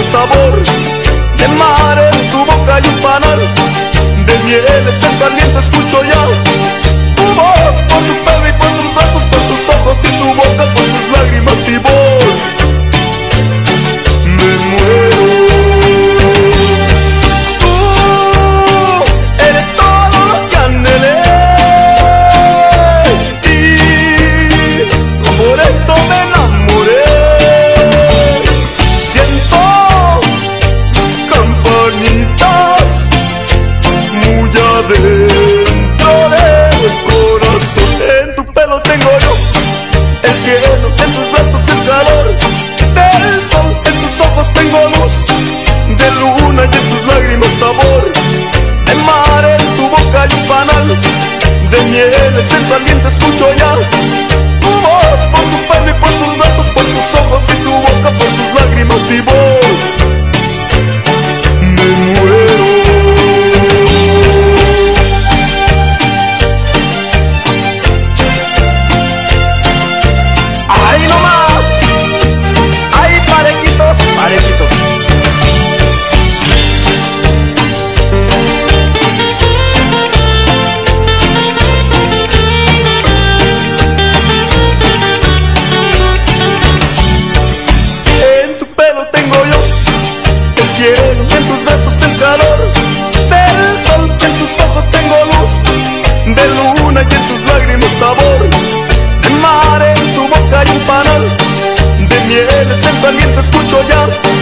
sabor de mar en tu boca y un panal de mieles en tu aliento escucho ya tu voz por tu pelo y por tus brazos, por tus ojos y tu boca, por tus lágrimas y voz. Me muero. Tú eres todo lo que anhelé y por eso me enamoré. Siento campanitas muy adentro del corazón. En tu pelo tengo yo el cielo, en tus brazos el calor del sol, en tus ojos tengo luz de luna y en tus lágrimas sabor de mar en tu boca y un panal de mieles en tu aliento escucho ya tu voz por tu pelo y por tus brazos, por tus ojos y tu boca, por tus lágrimas y voz. Me muero. Ahí nomás, ahí parejitos, parejitos. En tu pelo tengo yo el cielo, en tus besos el calor del sol, en tus ojos tengo luz de luna y en tus lágrimas sabor de mar en tu boca y un panal de mieles en tu aliento escucho ya